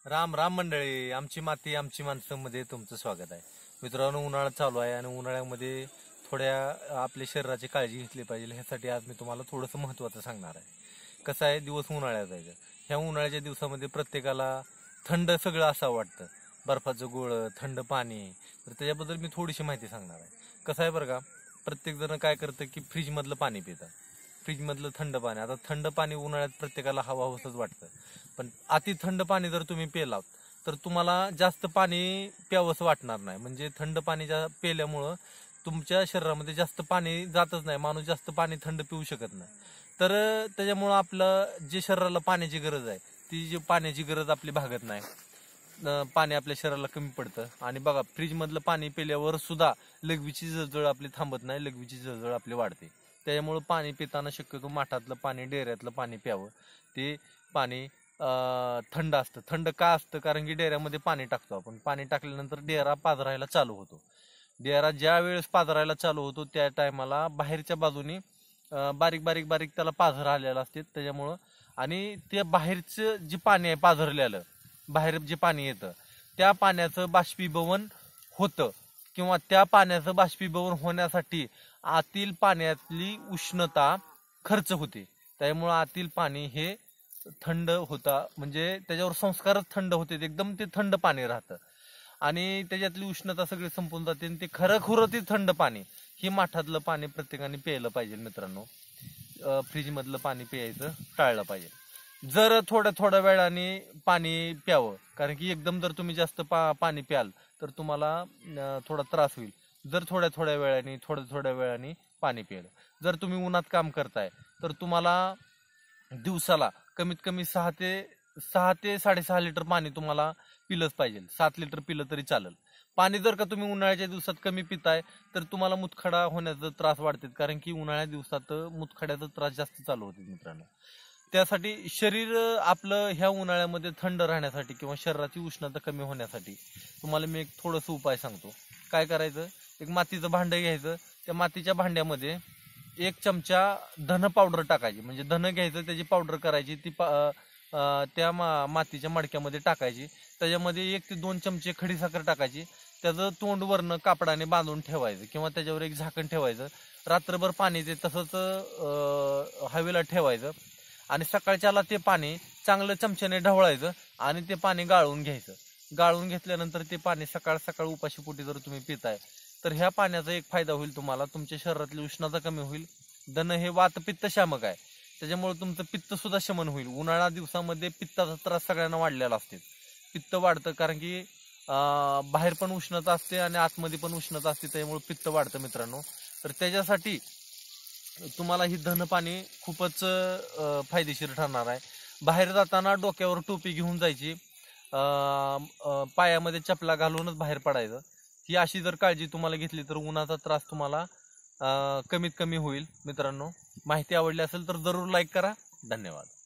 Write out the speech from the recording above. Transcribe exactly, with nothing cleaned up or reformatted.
राम राम मंडळी, आमची माती आमची माणसं मध्ये तुमचं स्वागत आहे. मित्रांनो, उन्हाळा चालू आहे आणि उन्हाळ्यामध्ये थोड्या आपल्या शरीराची काळजी घेतली पाहिजे. ह्यासाठी आज मी तुम्हाला थोडंसं महत्त्वाचं सांगणार आहे. कसं आहे, दिवस उन्हाळ्यात जायचं. ह्या उन्हाळ्याच्या दिवसामध्ये प्रत्येकाला थंड सगळं असं वाटतं, बर्फाचं गोळं, थंड पाणी. तर त्याच्याबद्दल मी थोडीशी माहिती सांगणार आहे. कसं आहे बरं का, प्रत्येक जण काय करतं की फ्रीजमधलं पाणी पितं, फ्रीजमधलं थंड पाणी. आता थंड पाणी उन्हाळ्यात प्रत्येकाला हवाहवसंच वाटतं, पण अति थंड पाणी जर तुम्ही पेलात तर तुम्हाला जास्त पाणी प्यावंसं वाटणार नाही. म्हणजे थंड पाणी जा पेल्यामुळं तुमच्या शरीरामध्ये जास्त पाणी जातच नाही, माणूस जास्त पाणी थंड पिऊ शकत नाही. तर त्याच्यामुळं आपलं जे शरीराला पाण्याची गरज आहे ती जी पाण्याची गरज आपली भागत नाही, पाणी आपल्या शरीराला कमी पडतं. आणि बघा, फ्रीजमधलं पाणी पिल्यावर सुद्धा लघवीची जळजळ आपली थांबत नाही, लघवीची जळजळ आपली वाढते. त्याच्यामुळं पाणी पिताना शक्यतो माठातलं पाणी, डेऱ्यातलं पाणी प्यावं. ते पाणी थंड असतं. थंड का असतं? कारण की डेऱ्यामध्ये पाणी टाकतो आपण. पाणी टाकल्यानंतर डेरा पाझरायला चालू होतो. डेरा ज्या वेळेस पाझरायला चालू होतो त्या टायमाला बाहेरच्या बाजूनी बारीक बारीक बारीक त्याला पाझर आलेलं असते. त्याच्यामुळं आणि ते बाहेरचं जे पाणी आहे पाझरलेलं, बाहेर जे पाणी येतं त्या पाण्याचं बाष्पीभवन होतं, किंवा त्या पाण्याचं बाष्पीभवन होण्यासाठी आतील पाण्यातली उष्णता खर्च होते. त्यामुळं आतील पाणी हे थंड होता, म्हणजे त्याच्यावर संस्कारच थंड होते, एकदम ते थंड पाणी राहतं आणि त्याच्यातली उष्णता सगळी संपून जाते. आणि ते खरंखुरं ते थंड पाणी, हे माठातलं पाणी प्रत्येकाने प्यायलं पाहिजे मित्रांनो. फ्रीजमधलं पाणी प्यायचं टाळलं पाहिजे. जर थोड्या थोड्या वेळाने पाणी प्यावं, कारण की एकदम जर तुम्ही जास्त पा पाणी प्याल तर तुम्हाला थोडा त्रास होईल. जर थोड्या थोड्या वेळाने थोड्या थोड्या वेळाने पाणी प्यायलं. जर तुम्ही उन्हात काम करताय तर तुम्हाला दिवसाला कमीत कमी सहा ते सहा ते साडेसहा लिटर पाणी तुम्हाला पिलंच पाहिजे. सात लिटर पिलं तरी चालेल. पाणी जर का तुम्ही उन्हाळ्याच्या दिवसात कमी पिताय तर तुम्हाला मुतखडा होण्याचा त्रास वाढते, कारण की उन्हाळ्या दिवसात मुतखड्याचा त्रास जास्त चालू होते मित्रांनो. त्यासाठी शरीर आपलं ह्या उन्हाळ्यामध्ये थंड राहण्यासाठी किंवा शरीराची उष्णता कमी होण्यासाठी तुम्हाला मी एक थोडंसं उपाय सांगतो. काय करायचं, एक मातीचं भांडं घ्यायचं. त्या मातीच्या भांड्यामध्ये एक चमचा धन पावडर टाकायची, म्हणजे धन घ्यायचं, त्याची पावडर करायची, ती त्या मा मातीच्या मडक्यामध्ये टाकायची. त्याच्यामध्ये एक ते दोन चमचे खडीसाखर टाकायची. त्याचं तोंड वरनं कापडाने बांधून ठेवायचं किंवा त्याच्यावर एक झाकण ठेवायचं. रात्रभर पाणी ते तसंच हवेला ठेवायचं आणि सकाळच्याला ते पाणी चांगलं चमच्याने ढवळायचं आणि ते पाणी गाळून घ्यायचं. गाळून घेतल्यानंतर ते पाणी सकाळ सकाळ उपाशीपोटी जर तुम्ही पिताय तर ह्या पाण्याचा एक फायदा होईल तुम्हाला, तुमच्या शरीरातली उष्णता कमी होईल. धन हे वातपित्त शामक आहे, त्याच्यामुळे तुमचं पित्त सुद्धा शमन होईल. उन्हाळ्या दिवसामध्ये पित्ताचा त्रास सगळ्यांना वाढलेला असते. पित्त वाढतं कारण की बाहेर पण उष्णता असते आणि आतमध्ये पण उष्णता असते, त्यामुळे पित्त वाढतं मित्रांनो. तर त्याच्यासाठी तुम्हाला ही धन पाणी खूपच फायदेशीर ठरणार आहे. बाहेर जाताना डोक्यावर टोपी घेऊन जायची, पायामध्ये चपला घालूनच बाहेर पडायचं. ही अशी जर काळजी तुम्हाला घेतली तर उन्हाचा त्रास तुम्हाला कमीत कमी होईल मित्रांनो. माहिती आवडली असेल तर जरूर लाईक करा. धन्यवाद.